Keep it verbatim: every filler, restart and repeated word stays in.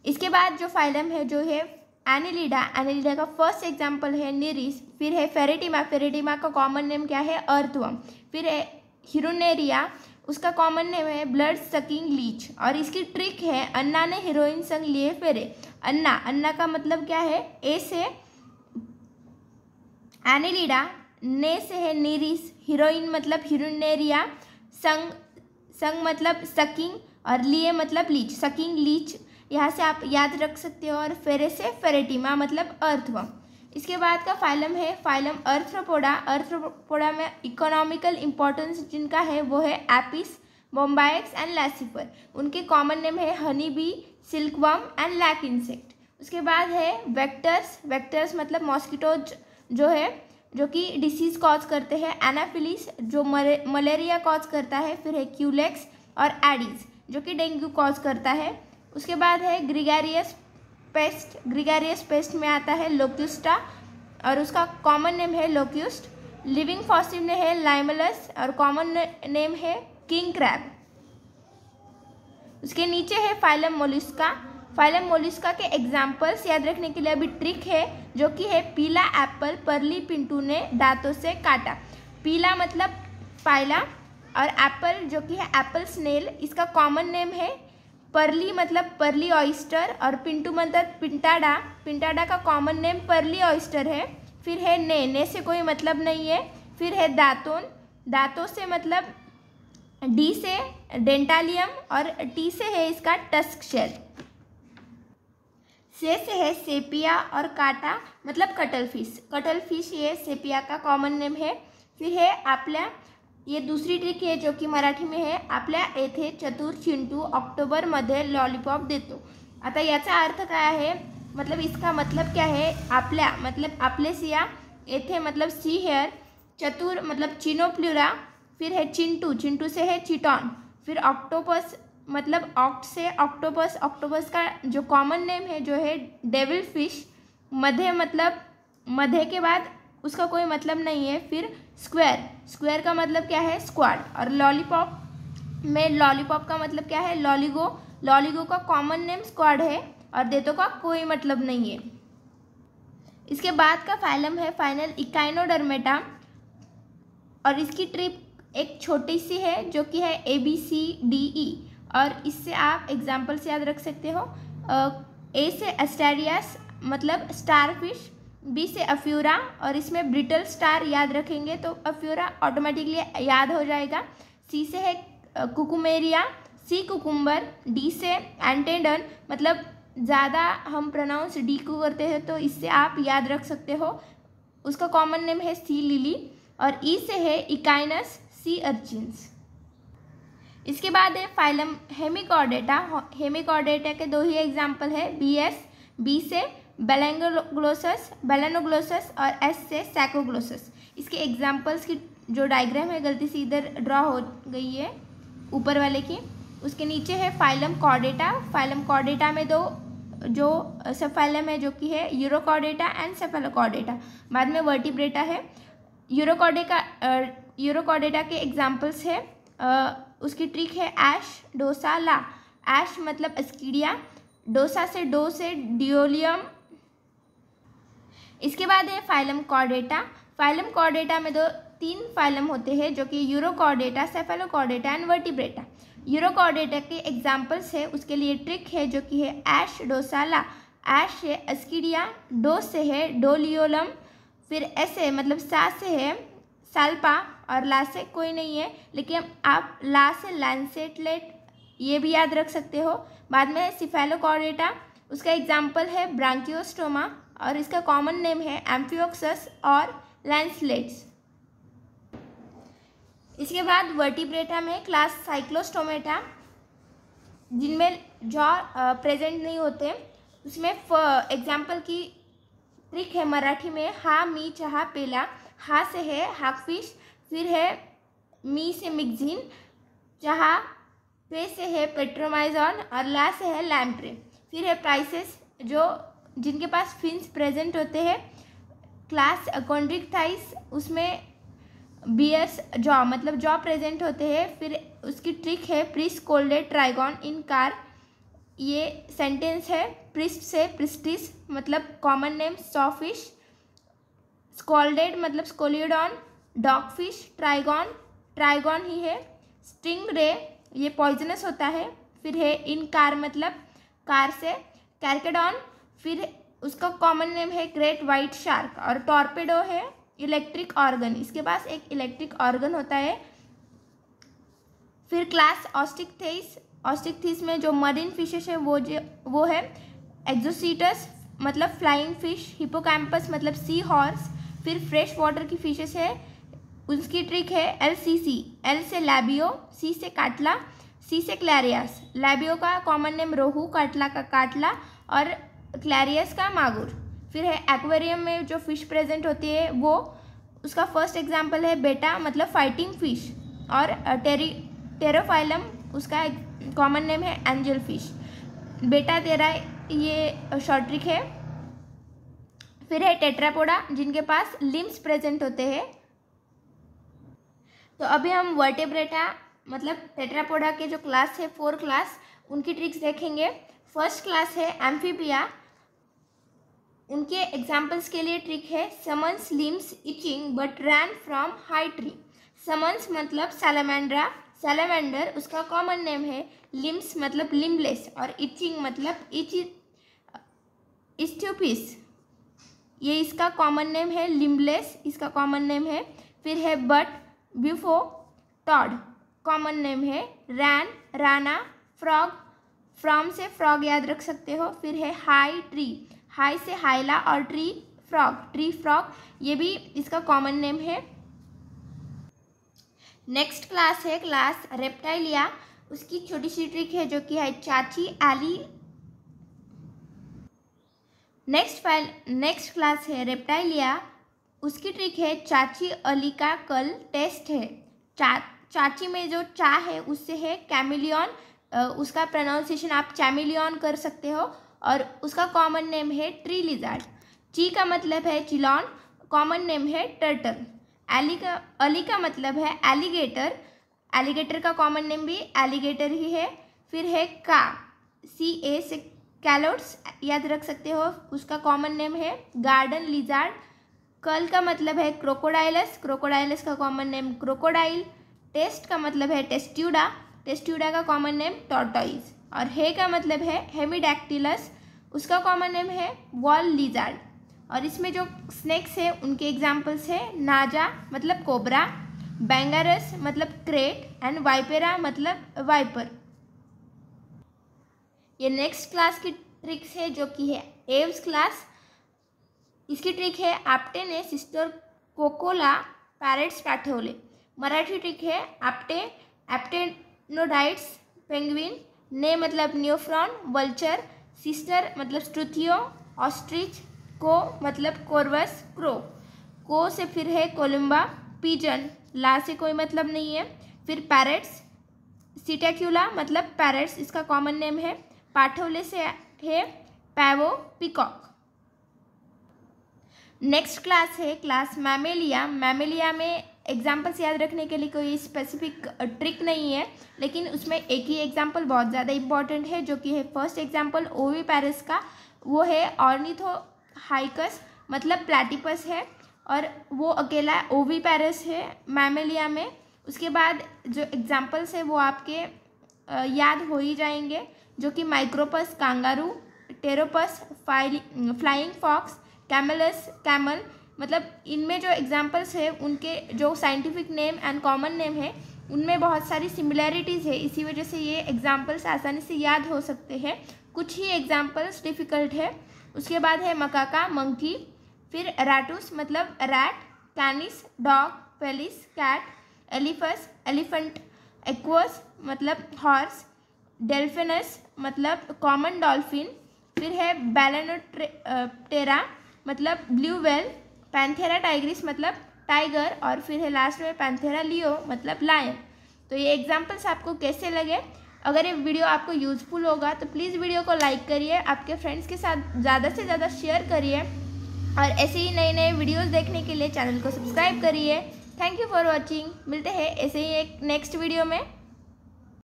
इसके बाद जो फाइलम है जो है एनिलिडा, एनिलिडा का फर्स्ट एग्जाम्पल है निरिस। फिर है फेरेटिमा, फेरेटिमा का कॉमन नेम क्या है अर्थवर्म। फिर है हिरोनेरिया, उसका कॉमन नेम है ब्लड सकिंग लीच। और इसकी ट्रिक है अन्ना ने हीरोइन संग लिए फेरे। अन्ना, अन्ना का मतलब क्या है ए से एनिलिडा, ने से है निरिस, हीरोइन मतलब हिरोनेरिया, संग संग मतलब सकिंग और लिए मतलब लीच, सकिंग लीच यहाँ से आप याद रख सकते हो। और फेरे से फेरेटिमा मतलब अर्थवर्म। इसके बाद का फाइलम है फाइलम अर्थ्रोपोडा। अर्थ्रोपोडा में इकोनॉमिकल इंपॉर्टेंस जिनका है वो है एपिस, बोम्बाइक्स एंड लैसिफर। उनके कॉमन नेम है honey bee, silkworm and lac insect. उसके बाद है वेक्टर्स, वेक्टर्स मतलब मॉस्किटोज जो है जो कि डिसीज कॉज करते हैं, एनाफिलिस जो मलेरिया कॉज करता है। फिर है क्यूलेक्स और एडीज जो कि डेंगू कॉज करता है। उसके बाद है ग्रिगेरियस पेस्ट, ग्रिगेरियस पेस्ट में आता है लोक्यूस्टा और उसका कॉमन नेम है लोक्यूस्ट। लिविंग फॉसिल में है लाइमलस और कॉमन नेम है किंग क्रैब। उसके नीचे है फाइलम मोलस्का। फाइलम मोलस्का के एग्जाम्पल्स याद रखने के लिए अभी ट्रिक है जो कि है पीला एप्पल परली पिंटू ने दांतों से काटा। पीला मतलब पाइला और एप्पल जो कि है एप्पल स्नेल, इसका कॉमन नेम है परली मतलब परली ऑयस्टर और पिंटू मतलब पिंटाडा, पिंटाडा का कॉमन नेम परली ऑयस्टर है। फिर है ने, ने से कोई मतलब नहीं है। फिर है दातोन, दांतों से मतलब डी से डेंटालियम और टी से है इसका टस्क शेल। से से है सेपिया और काटा मतलब कटल फिश, कटल फिश ये सेपिया का कॉमन नेम है। फिर है आपल्या, ये दूसरी ट्रिक है जो कि मराठी में है आपल्या येथे चतुर चिंटू ऑक्टोबर मध्ये लॉलीपॉप देतो। आता याचा अर्थ काय आहे, मतलब इसका मतलब क्या है, आपल्या मतलब आपलेसिया, येथे मतलब सी हेयर, चतुर मतलब चिनोप्लुरा। फिर है चिंटू, चिंटू से है चिटॉन। फिर ऑक्टोपस मतलब ऑक्ट से ऑक्टोपस, ऑक्टोपस का जो कॉमन नेम है जो है डेविल फिश। मध्य मतलब मध्य के बाद उसका कोई मतलब नहीं है। फिर स्क्वायर, स्क्वायर का मतलब क्या है स्क्वाड। और लॉलीपॉप में लॉलीपॉप का मतलब क्या है लॉलीगो, लॉलीगो का कॉमन नेम स्क्वाड है और देतो का कोई मतलब नहीं है। इसके बाद का फाइलम है फाइनल इकाइनोडर्मेटा और इसकी ट्रिप एक छोटी सी है जो कि है A B C D E और इससे आप एग्जाम्पल्स याद रख सकते हो। ए से एस्टेरियास मतलब स्टार फिश, बी से अफ्यूरा और इसमें ब्रिटल स्टार याद रखेंगे तो अफ्यूरा ऑटोमेटिकली याद हो जाएगा। सी से है कुकुमेरिया, सी कुकुम्बर। डी से एंटेडन मतलब ज़्यादा हम प्रोनाउंस डी को करते हैं तो इससे आप याद रख सकते हो, उसका कॉमन नेम है सी लिली। और ई से है इकाइनस, सी अर्चिन्स। इसके बाद है फाइलम हेमिकॉर्डेटा। हेमिकॉर्डेटा के दो ही एग्जाम्पल है, बी एस, बी से बेलेनोग्लोसस, बेलेनोग्लोसस और एस से सैकोग्लोसस। इसके एग्जाम्पल्स की जो डायग्राम है गलती से इधर ड्रॉ हो गई है ऊपर वाले की। उसके नीचे है फाइलम कॉर्डेटा। फाइलम कॉर्डेटा में दो जो सब फाइलम है जो कि है यूरोकॉर्डेटा एंड सेफेलोकॉर्डेटा। बाद में वर्टिब्रेटा है। यूरोकॉर्डेटा यूरोकॉर्डेटा के एग्जाम्पल्स है, आ, उसकी ट्रिक है ऐश, डोसा, ला। ऐश मतलब अस्कीडिया, डोसा से डो से डियोलियम। इसके बाद है फाइलम कॉर्डेटा। फाइलम कॉर्डेटा में दो तीन फाइलम होते हैं जो कि Urochordata, Cephalochordata and Vertebrata. Urochordata के एग्जाम्पल्स है, उसके लिए ट्रिक है जो कि है ऐश, डोसा, ला। ऐश से अस्कीडिया, डो से है डोलियोलम, फिर ऐसे मतलब सा से है साल्पा और ला से कोई नहीं है, लेकिन आप ला से लैंसेटलेट ये भी याद रख सकते हो। बाद में सिफेलोकॉर्डेटा, उसका एग्जाम्पल है ब्रांकियोस्टोमा और इसका कॉमन नेम है एम्फियोक्सस और लैंसलेट्स। इसके बाद वर्टिब्रेटा में क्लास साइक्लोस्टोमेटा जिनमें जॉ प्रेजेंट नहीं होते, उसमें एग्जाम्पल की ट्रिक है मराठी में हा मी चहा पेला। हा से है हाकफिश, फिर है मी से मिक्जिन, चहा पे से है पेट्रोमाइजॉन और ला से है लैम्प्रे। फिर है प्राइसेस जो जिनके पास फिन्स प्रेजेंट होते हैं, क्लास कॉन्ड्रिक्टाइस उसमें बियर्स जॉ मतलब जॉ प्रेजेंट होते हैं। फिर उसकी ट्रिक है priest scolded Trygon in car, ये सेंटेंस है प्रिस्ट से प्रिस्टिस मतलब कॉमन नेम सॉफिश, स्कॉल्डेड मतलब स्कोलियोडॉन, डॉगफिश, ट्राइगॉन ट्राइगॉन ही है, स्टिंग रे ये पॉइजनस होता है, फिर है इन कार मतलब कार से, कैरकेडॉन फिर उसका कॉमन नेम है ग्रेट वाइट शार्क, और टॉर्पेडो है इलेक्ट्रिक ऑर्गन, इसके पास एक इलेक्ट्रिक ऑर्गन होता है। फिर क्लास ऑस्टिकथेस, ऑस्टिकथेस में जो मरीन फिशेस है वो जो वो है एक्सोसीटस मतलब फ्लाइंग फिश, हिपोकैम्पस मतलब सी हॉर्स। फिर फ्रेश वाटर की फिशेस है, उसकी ट्रिक है एल सी सी, एल से लैबियो, सी से काटला, सी से क्लैरियस। लैबियो का कॉमन नेम रोहू, काटला का काटला और क्लैरियस का मागुर। फिर है एक्वेरियम में जो फिश प्रेजेंट होती है वो, उसका फर्स्ट एग्जांपल है बेटा मतलब फाइटिंग फिश, और टेरी टेरोफाइलम उसका कॉमन नेम है एंजल फिश। बेटा तेरा ये शॉर्ट ट्रिक है। फिर है टेट्रापोडा जिनके पास लिम्स प्रेजेंट होते हैं। तो अभी हम वर्टेब्रेटा मतलब टेट्रापोडा के जो क्लास है फोर क्लास उनकी ट्रिक्स देखेंगे। फर्स्ट क्लास है एम्फीबिया, उनके एग्जाम्पल्स के लिए ट्रिक है summons limbs itching but ran from high tree. Summons मतलब सैलामेंड्रा, सैलामेंडर उसका कॉमन नेम है, लिम्स मतलब लिम्बलेस और इचिंग मतलब इच इस्ट्यूपिस, ये इसका कॉमन नेम है, लिम्बलेस इसका कॉमन नेम है। फिर है but Bufo toad common name है, रैन राना, फ्रॉग फ्रॉम से फ्रॉग याद रख सकते हो। फिर है हाई ट्री, हाई से हाइला और ट्री फ्रॉग, ट्री फ्रॉग ये भी इसका कॉमन नेम है। नेक्स्ट क्लास है क्लास रेप्टाइलिया, उसकी छोटी सी ट्रिक है जो कि है चाची एली। नेक्स्ट फाइल नेक्स्ट क्लास है रेप्टाइलिया, उसकी ट्रिक है चाची अली का कल टेस्ट है। चा चाची में जो चा है उससे है कैमिलियन, उसका प्रोनाउंसिएशन आप चैमिलियन कर सकते हो, और उसका कॉमन नेम है ट्री लिजार्ड। ची का मतलब है चिलॉन, कॉमन नेम है टर्टल। एली का अली का मतलब है एलिगेटर, एलिगेटर का कॉमन नेम भी एलिगेटर ही है। फिर है का, सी ए से कैलोट्स याद रख सकते हो, उसका कॉमन नेम है गार्डन लिजार्ड। कल का मतलब है क्रोकोडाइलस, क्रोकोडाइलस का कॉमन नेम क्रोकोडाइल। टेस्ट का मतलब है टेस्ट्यूडा, टेस्ट्यूडा का कॉमन नेम टॉर्टोइज। और हे का मतलब है हेमिडैक्टिलस, उसका कॉमन नेम है वॉल लिजार्ड। और इसमें जो स्नेक्स है उनके एग्जाम्पल्स है नाजा मतलब कोबरा, बैंगारस मतलब क्रेट एंड वाइपेरा मतलब वाइपर। ये नेक्स्ट क्लास की ट्रिक्स है जो कि है एव्स क्लास, इसकी ट्रिक है आपटे ने सिस्टर कोकोला पैरेट्स पाठवले। मराठी ट्रिक है आपटे एप्टेनोडाइट्स पेंग्विन, ने मतलब न्योफ्रॉन वल्चर, सिस्टर मतलब स्ट्रुथियो ऑस्ट्रिच, को मतलब कोरवस क्रो, को से फिर है कोलम्बा, पीजन ला से कोई मतलब नहीं है। फिर पैरेट्स सिटेक्यूला मतलब पैरेट्स इसका कॉमन नेम है, पाठवले से है पैवो पिकॉक। नेक्स्ट क्लास है क्लास मैमेलिया, मैमेलिया में एग्जाम्पल्स याद रखने के लिए कोई स्पेसिफिक ट्रिक नहीं है, लेकिन उसमें एक ही एग्जाम्पल बहुत ज़्यादा इंपॉर्टेंट है जो कि है फर्स्ट एग्जाम्पल ओवी पैरस का, वो है ऑर्निथोहाइकस मतलब प्लैटिपस है, और वो अकेला ओवी पैरस है मैमेलिया में। उसके बाद जो एग्जाम्पल्स है वो आपके याद हो ही जाएंगे, जो कि Macropus kangaroo, Pteropus flying fox, Camelus camel, मतलब इनमें जो एग्जाम्पल्स है उनके जो scientific name and common name है उनमें बहुत सारी सिमिलैरिटीज़ है, इसी वजह से ये एग्जाम्पल्स आसानी से याद हो सकते हैं। कुछ ही एग्जाम्पल्स डिफ़िकल्ट है। उसके बाद है मकाका मंकी, फिर रैटूस मतलब rat, Canis dog, Felis cat, Elephas elephant, Equus मतलब हॉर्स, डेल्फिनस मतलब कॉमन डॉल्फिन, फिर है बैलेनोटेरा मतलब ब्लू वेल, पैंथेरा टाइग्रिस मतलब टाइगर, और फिर है लास्ट में पैंथेरा लियो मतलब लायन। तो ये एग्जाम्पल्स आपको कैसे लगे? अगर ये वीडियो आपको यूज़फुल होगा तो प्लीज़ वीडियो को लाइक करिए, आपके फ्रेंड्स के साथ ज़्यादा से ज़्यादा शेयर करिए, और ऐसे ही नए नए वीडियोस देखने के लिए चैनल को सब्सक्राइब करिए। Thank you for watching. मिलते हैं ऐसे ही एक नेक्स्ट वीडियो में।